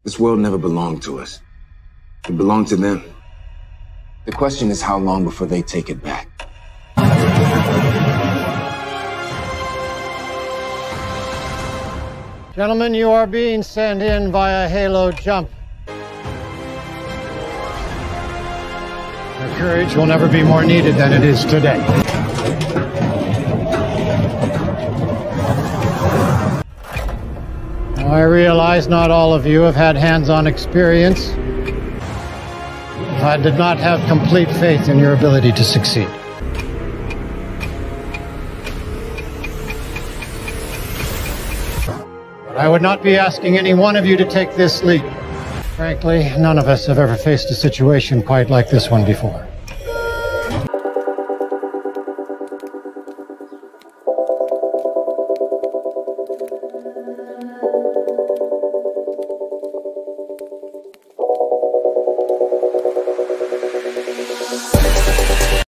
This world never belonged to us. It belonged to them. The question is how long before they take it back. Gentlemen, you are being sent in via Halo jump. Your courage will never be more needed than it is today. Now, I realize not all of you have had hands-on experience. I did not have complete faith in your ability to succeed. But I would not be asking any one of you to take this leap. Frankly, none of us have ever faced a situation quite like this one before.